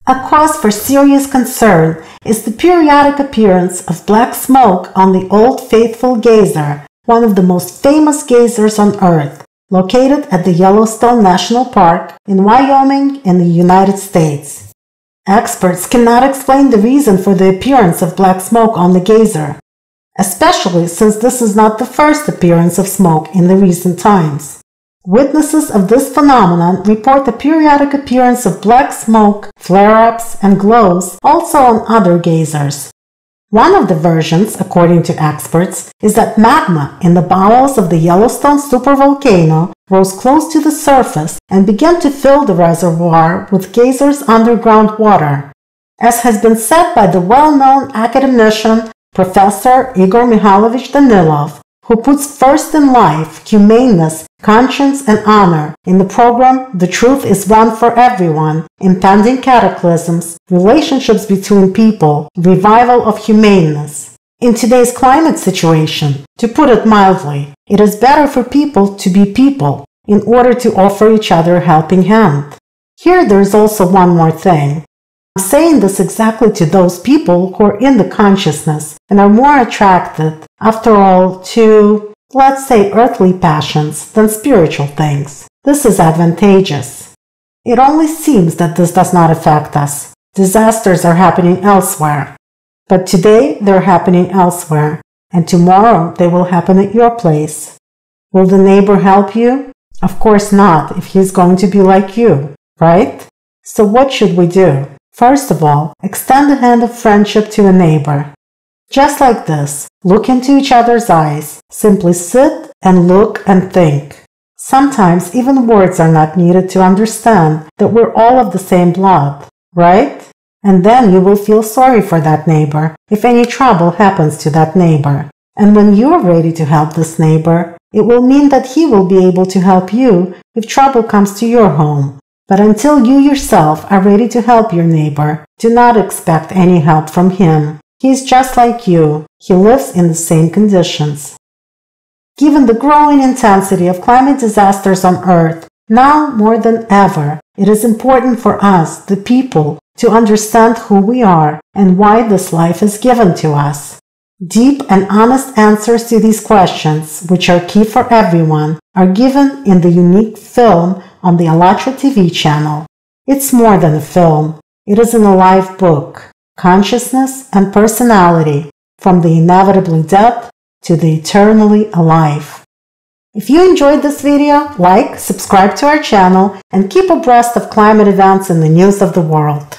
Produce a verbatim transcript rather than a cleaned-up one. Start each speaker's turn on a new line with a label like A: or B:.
A: A cause for serious concern is the periodic appearance of black smoke on the Old Faithful Geyser, one of the most famous geysers on Earth, located at the Yellowstone National Park in Wyoming in the United States. Experts cannot explain the reason for the appearance of black smoke on the geyser, especially since this is not the first appearance of smoke in the recent times. Witnesses of this phenomenon report the periodic appearance of black smoke, flare-ups, and glows also on other geysers. One of the versions, according to experts, is that magma in the bowels of the Yellowstone super-volcano rose close to the surface and began to fill the reservoir with geysers' underground water. As has been said by the well-known academician Professor Igor Mikhailovich Danilov, who puts first in life humaneness, conscience, and honor in the program The Truth is One for Everyone, Impending Cataclysms, Relationships Between People, Revival of Humaneness. In today's climate situation, to put it mildly, it is better for people to be people in order to offer each other a helping hand. Here there is also one more thing. I'm saying this exactly to those people who are in the consciousness and are more attracted, after all, to, let's say, earthly passions than spiritual things. This is advantageous. It only seems that this does not affect us. Disasters are happening elsewhere. But today they're happening elsewhere, and tomorrow they will happen at your place. Will the neighbor help you? Of course not, if he's going to be like you, right? So what should we do? First of all, extend a hand of friendship to a neighbor. Just like this, look into each other's eyes. Simply sit and look and think. Sometimes even words are not needed to understand that we're all of the same blood, right? And then you will feel sorry for that neighbor if any trouble happens to that neighbor. And when you're ready to help this neighbor, it will mean that he will be able to help you if trouble comes to your home. But until you yourself are ready to help your neighbor, do not expect any help from him. He is just like you. He lives in the same conditions. Given the growing intensity of climate disasters on Earth, now more than ever, it is important for us, the people, to understand who we are and why this life is given to us. Deep and honest answers to these questions, which are key for everyone, are given in the unique film on the ALLATRA T V channel. It's more than a film. It is an alive book, Consciousness and Personality, from the inevitably dead to the eternally alive. If you enjoyed this video, like, subscribe to our channel, and keep abreast of climate events and the news of the world.